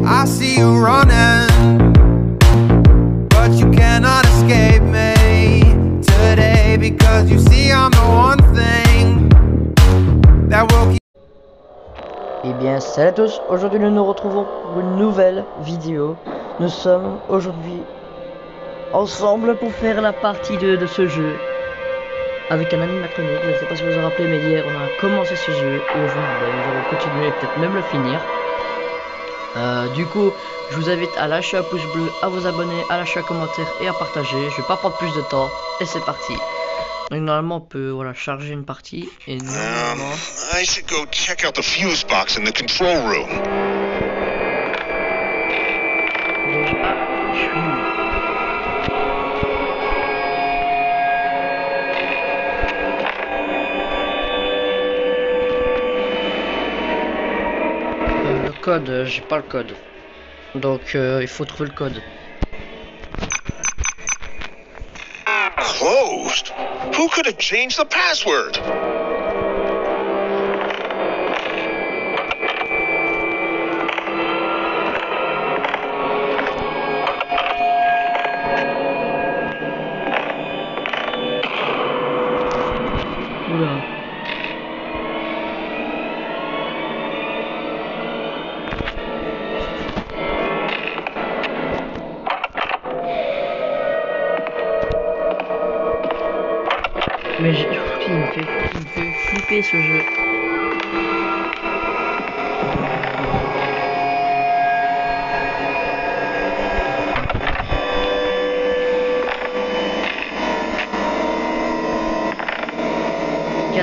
I see you running, but you cannot escape me today, because you see I'm the one thing that will keep. Eh bien salut à tous, aujourd'hui nous nous retrouvons pour une nouvelle vidéo. Nous sommes aujourd'hui ensemble pour faire la partie 2 de ce jeu avec un animatronique. Je ne sais pas si vous vous en rappelez, mais hier on a commencé ce jeu et aujourd'hui nous allons continuer et peut-être même le finir. Du coup je vous invite à lâcher un pouce bleu, à vous abonner, à lâcher un commentaire et à partager. Je vais pas prendre plus de temps et c'est parti. Donc normalement on peut charger une partie et normalement... I should go check out the fuse box in the control room. Déjà, je suis où? Le code, j'ai pas le code. Donc il faut trouver le code. Closed? Who could have changed the password? Oula. Mais il me fait flipper ce jeu. C'est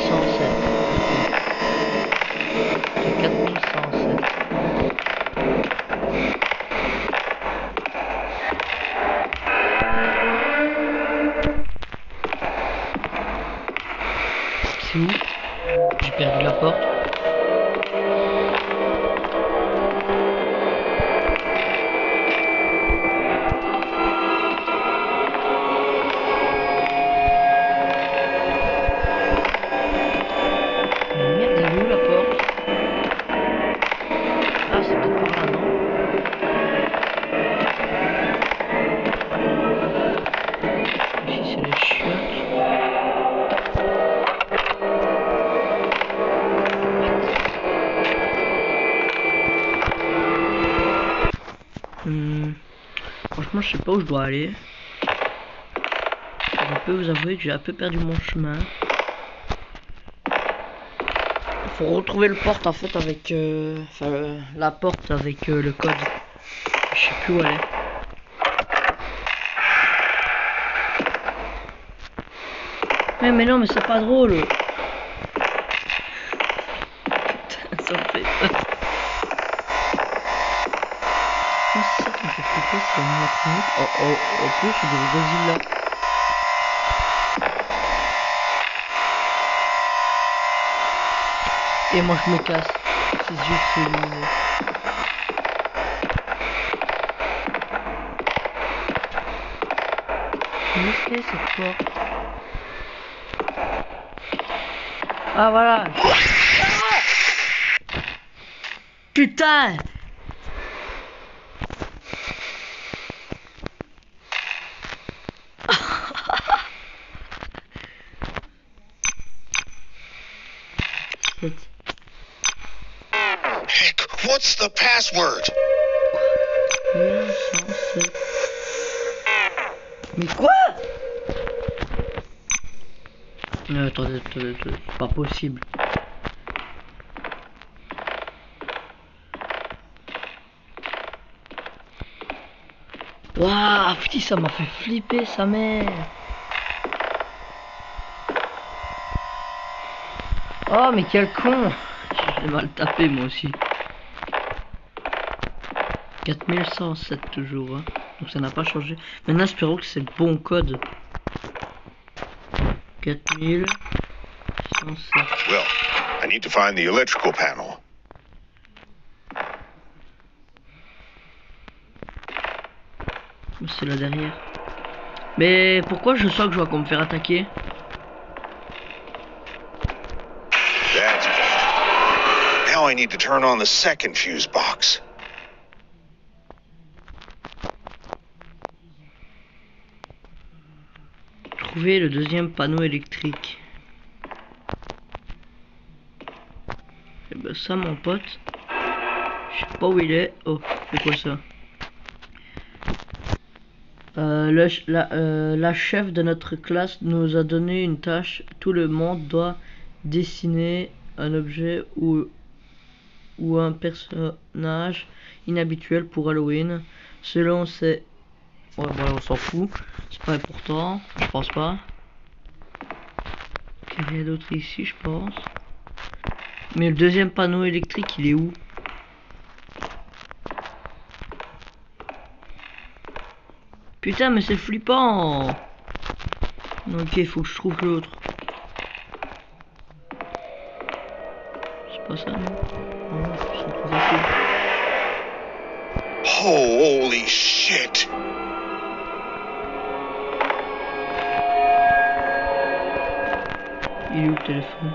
4107. C'est où? J'ai perdu la porte. Mais merde, elle est où la porte? Ah, c'est peut-être par là, non? Ici, c'est les chiottes. Franchement, je sais pas où je dois aller. Je peux vous avouer que j'ai un peu perdu mon chemin. Faut retrouver le porte en fait avec la porte avec le code. Je sais plus où elle est. Mais non, mais c'est pas drôle. Putain, ça me fait peur. C'est ça qui me fait flipper, c'est l'animatronique. Oh, en plus, c'est de Godzilla. Et moi je me casse. Ses yeux se lumineux. Qu'est-ce que c'est cette porte? Ah voilà. Putain. Heck, what's the password? Mais quoi? Attendez, c'est pas possible. Waouh, putain, ça m'a fait flipper sa mère. Oh, mais quel con. J'ai mal tapé moi aussi. 4107 toujours, hein. Donc ça n'a pas changé. Maintenant espérons que c'est le bon code. 4107. Well, I need to find the electrical panel. C'est là derrière. Mais pourquoi je sens que je vais me faire attaquer? That's better. Now I need to turn on the second fuse box. trouver le deuxième panneau électrique. Et ben ça mon pote, je sais pas où il est. Oh, c'est quoi ça? La chef de notre classe nous a donné une tâche. Tout le monde doit dessiner un objet ou un personnage inhabituel pour Halloween. Selon ses... Ouais, bon, on s'en fout. C'est pas important, je pense pas. Il y a rien d'autre ici, je pense. Mais le deuxième panneau électrique, il est où? Putain, mais c'est flippant. Ok, faut que je trouve l'autre. C'est pas ça, non? Non, c'est trop facile. Holy shit! Il est où le téléphone?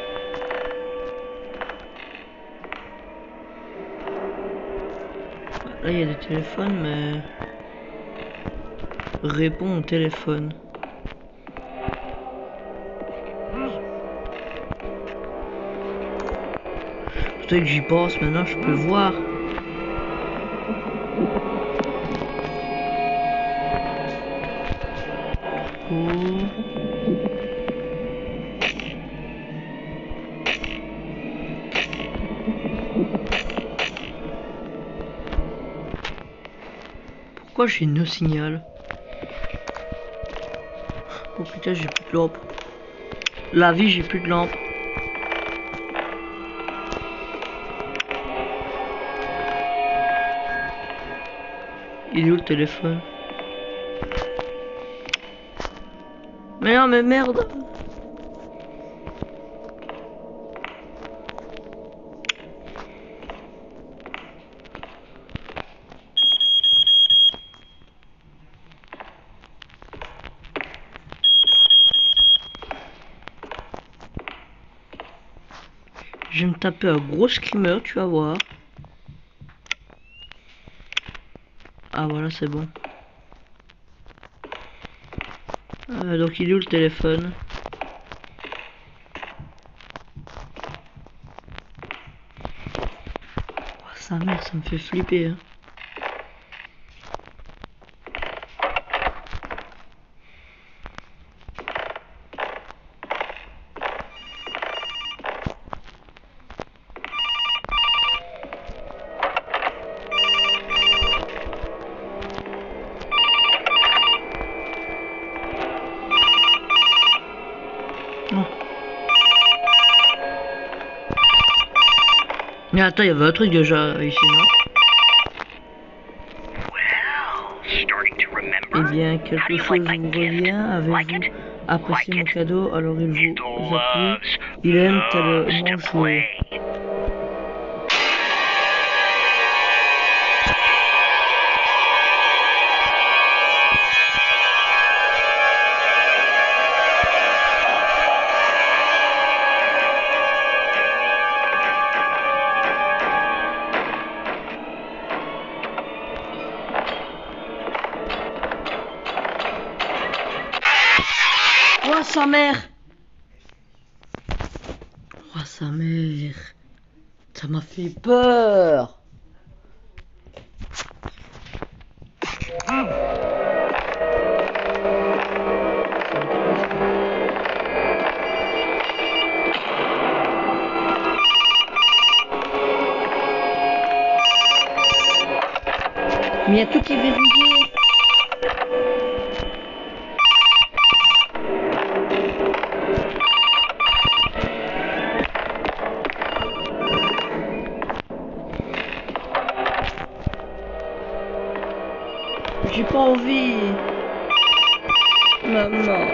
Là, il y a des téléphones, mais... Réponds au téléphone. Peut-être que j'y pense, maintenant je peux voir. Oh. Pourquoi j'ai no signal? Oh putain, j'ai plus de lampe. La vie, j'ai plus de lampe. Il est où le téléphone? Mais non, mais merde! Je vais me taper un gros screamer, tu vas voir. Ah voilà, c'est bon. Donc il est où le téléphone? Oh, sa mère, ça me fait flipper. Hein. Oh. Mais attends, il y avait un truc déjà ici, non? Eh bien, quelque chose vous revient. Avez-vous apprécié mon cadeau? Alors il vous a plu. Il aime tellement jouer. Oh sa mère! Oh sa mère! Ça m'a fait peur! Mais il y a tout qui est verrouillé! J'ai pas envie. Maman.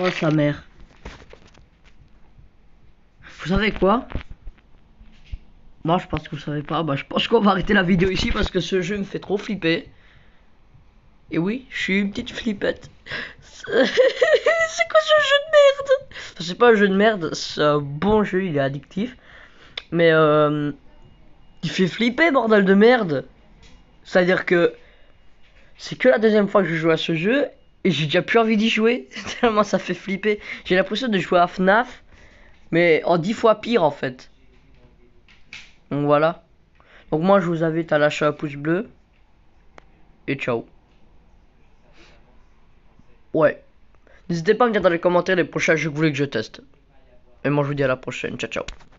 Oh sa mère. Vous savez quoi? Moi je pense que vous savez pas. Bah je pense qu'on va arrêter la vidéo ici parce que ce jeu me fait trop flipper. Et oui, je suis une petite flippette. C'est quoi ce jeu de merde? Enfin, c'est pas un jeu de merde, c'est un bon jeu, il est addictif. Mais il fait flipper, bordel de merde. C'est-à-dire que c'est que la deuxième fois que je joue à ce jeu et j'ai déjà plus envie d'y jouer. Tellement ça fait flipper. J'ai l'impression de jouer à FNAF, mais en 10 fois pire en fait. Donc voilà. Donc moi je vous invite à lâcher un pouce bleu. Et ciao. Ouais. N'hésitez pas à me dire dans les commentaires les prochains jeux que vous voulez que je teste. Et moi je vous dis à la prochaine. Ciao ciao.